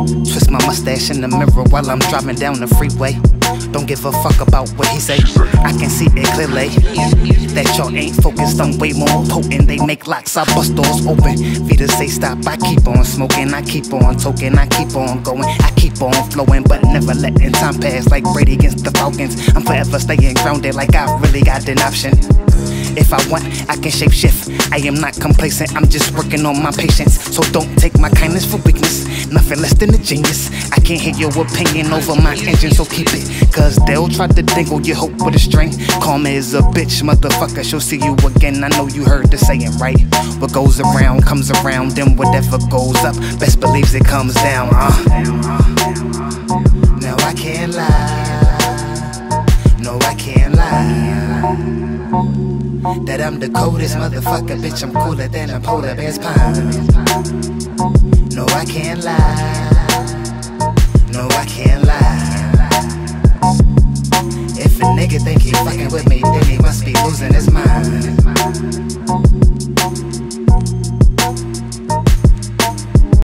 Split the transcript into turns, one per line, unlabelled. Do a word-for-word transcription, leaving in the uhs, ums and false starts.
Twist my mustache in the mirror while I'm driving down the freeway. Don't give a fuck about what he say, I can see it clearly that y'all ain't focused, I'm way more potent. They make locks, I bust doors open. Vita say stop, I keep on smoking, I keep on talking, I keep on going, I keep on flowing, but never letting time pass like Brady against the Falcons. I'm forever staying grounded like I really got an option. If I want, I can shape shift. I am not complacent, I'm just working on my patience. So don't take my kindness for weakness, nothing less than a genius. I can't hear your opinion over my engine, so keep it, cause they'll try to dangle your hope with a string. Karma is a bitch, motherfucker, she'll see you again. I know you heard the saying, right? What goes around comes around, then whatever goes up, best believes it comes down, uh. No, I can't lie, no, I can't lie, that I'm the coldest motherfucker, bitch, I'm cooler than a polar bear's pine. No, I can't lie, no, I can't lie. If a nigga think he fucking with me, then he must be losing his mind.